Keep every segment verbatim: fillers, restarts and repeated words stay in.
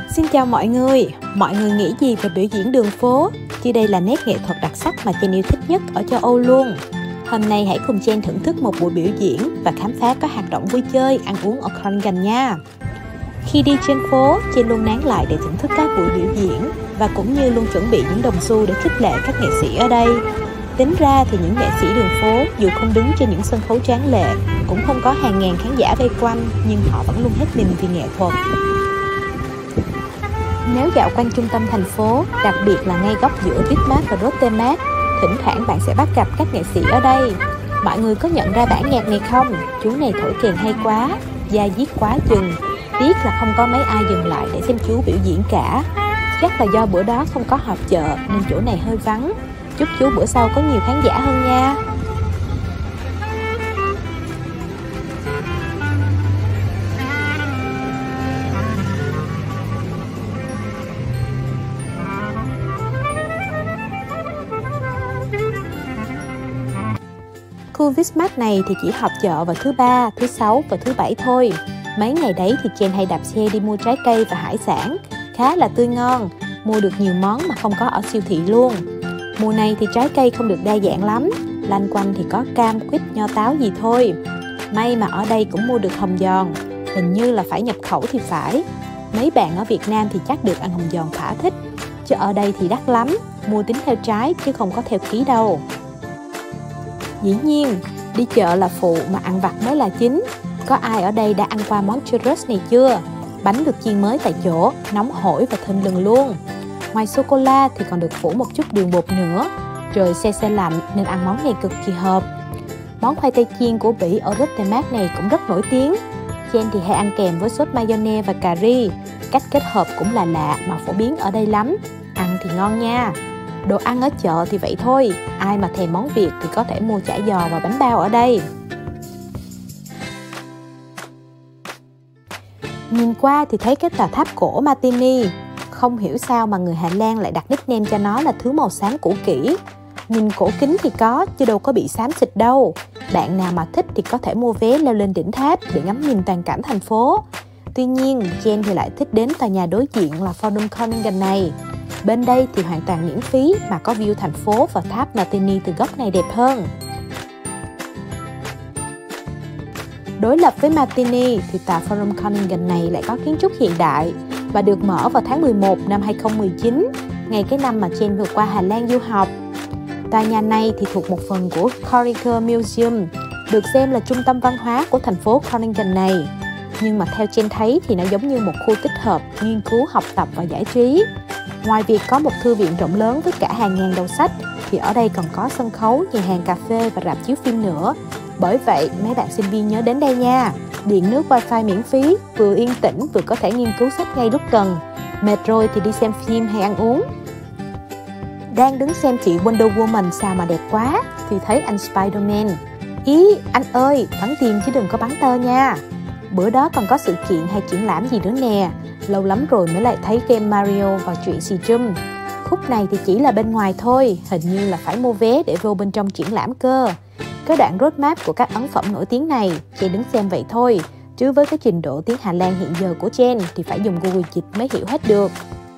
Xin chào mọi người, mọi người nghĩ gì về biểu diễn đường phố? Chứ đây là nét nghệ thuật đặc sắc mà Jen yêu thích nhất ở châu Âu luôn. Hôm nay hãy cùng Jen thưởng thức một buổi biểu diễn và khám phá các hoạt động vui chơi, ăn uống ở Groningen nha. Khi đi trên phố, Jen luôn nán lại để thưởng thức các buổi biểu diễn và cũng như luôn chuẩn bị những đồng xu để khích lệ các nghệ sĩ ở đây. Tính ra thì những nghệ sĩ đường phố dù không đứng trên những sân khấu tráng lệ, cũng không có hàng ngàn khán giả vây quanh, nhưng họ vẫn luôn hết mình vì nghệ thuật. Nếu dạo quanh trung tâm thành phố, đặc biệt là ngay góc giữa Bismarck và Rotemarkt, thỉnh thoảng bạn sẽ bắt gặp các nghệ sĩ ở đây. Mọi người có nhận ra bản nhạc này không? Chú này thổi kèn hay quá, da diết quá chừng. Tiếc là không có mấy ai dừng lại để xem chú biểu diễn cả. Chắc là do bữa đó không có họp chợ nên chỗ này hơi vắng. Chúc chú bữa sau có nhiều khán giả hơn nha. Khu Bismarck này thì chỉ họp chợ vào thứ ba, thứ sáu và thứ bảy thôi. Mấy ngày đấy thì Jen hay đạp xe đi mua trái cây và hải sản, khá là tươi ngon, mua được nhiều món mà không có ở siêu thị luôn. Mùa này thì trái cây không được đa dạng lắm, loanh quanh thì có cam, quýt, nho, táo gì thôi. May mà ở đây cũng mua được hồng giòn, hình như là phải nhập khẩu thì phải. Mấy bạn ở Việt Nam thì chắc được ăn hồng giòn thỏa thích, chứ ở đây thì đắt lắm, mua tính theo trái chứ không có theo ký đâu. Dĩ nhiên, đi chợ là phụ mà ăn vặt mới là chính. Có ai ở đây đã ăn qua món churros này chưa? Bánh được chiên mới tại chỗ, nóng hổi và thơm lừng luôn. Ngoài sô-cô-la thì còn được phủ một chút đường bột nữa. Trời se se lạnh nên ăn món này cực kỳ hợp. Món khoai tây chiên của Bỉ ở Rotemarkt này cũng rất nổi tiếng. Jen thì hay ăn kèm với sốt mayonnaise và cà ri. Cách kết hợp cũng là lạ mà phổ biến ở đây lắm. Ăn thì ngon nha. Đồ ăn ở chợ thì vậy thôi, ai mà thèm món Việt thì có thể mua chả giò và bánh bao ở đây. Nhìn qua thì thấy cái tòa tháp cổ Martini. Không hiểu sao mà người Hà Lan lại đặt nickname cho nó là thứ màu xám cũ kỹ. Nhìn cổ kính thì có, chứ đâu có bị xám xịt đâu. Bạn nào mà thích thì có thể mua vé leo lên đỉnh tháp để ngắm nhìn toàn cảnh thành phố. Tuy nhiên, Jen thì lại thích đến tòa nhà đối diện là Forum Groningen này. Bên đây thì hoàn toàn miễn phí mà có view thành phố và tháp Martini từ góc này đẹp hơn. Đối lập với Martini thì tòa Forum Groningen này lại có kiến trúc hiện đại và được mở vào tháng mười một năm hai không một chín, ngày cái năm mà Jen vừa qua Hà Lan du học. Tòa nhà này thì thuộc một phần của Groninger Museum, được xem là trung tâm văn hóa của thành phố Groningen này. Nhưng mà theo Jen thấy thì nó giống như một khu tích hợp, nghiên cứu, học tập và giải trí. Ngoài việc có một thư viện rộng lớn với cả hàng ngàn đầu sách, thì ở đây còn có sân khấu, nhà hàng cà phê và rạp chiếu phim nữa. Bởi vậy, mấy bạn sinh viên nhớ đến đây nha. Điện nước wifi miễn phí, vừa yên tĩnh vừa có thể nghiên cứu sách ngay lúc cần. Mệt rồi thì đi xem phim hay ăn uống. Đang đứng xem chị Wonder Woman sao mà đẹp quá, thì thấy anh Spider-Man. Ý, anh ơi, bắn tiền chứ đừng có bắn tơ nha. Bữa đó còn có sự kiện hay triển lãm gì nữa nè. Lâu lắm rồi mới lại thấy game Mario và chuyện xì Jump. Khúc này thì chỉ là bên ngoài thôi, hình như là phải mua vé để vô bên trong triển lãm cơ. Cái đoạn roadmap của các ấn phẩm nổi tiếng này, Jen đứng xem vậy thôi. Chứ với cái trình độ tiếng Hà Lan hiện giờ của Jen thì phải dùng Google dịch mới hiểu hết được.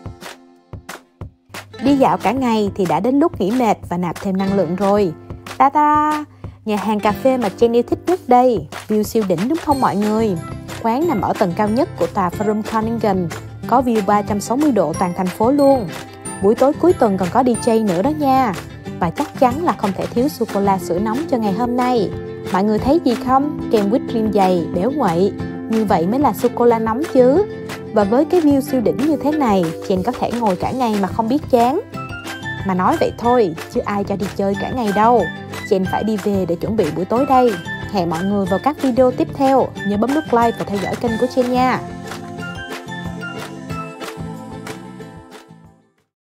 Đi dạo cả ngày thì đã đến lúc nghỉ mệt và nạp thêm năng lượng rồi. Ta ta! Nhà hàng cà phê mà Jen yêu thích nhất đây. View siêu đỉnh đúng không mọi người? Quán nằm ở tầng cao nhất của tòa Forum Groningen, có view ba trăm sáu mươi độ toàn thành phố luôn. Buổi tối cuối tuần còn có đi jay nữa đó nha. Và chắc chắn là không thể thiếu sô-cô-la sữa nóng cho ngày hôm nay. Mọi người thấy gì không? Kem whipped cream dày, béo nguậy. Như vậy mới là sô-cô-la nóng chứ. Và với cái view siêu đỉnh như thế này, Jen có thể ngồi cả ngày mà không biết chán. Mà nói vậy thôi, chứ ai cho đi chơi cả ngày đâu. Jen phải đi về để chuẩn bị buổi tối đây. Hẹn mọi người vào các video tiếp theo. Nhớ bấm nút like và theo dõi kênh của Jen nha.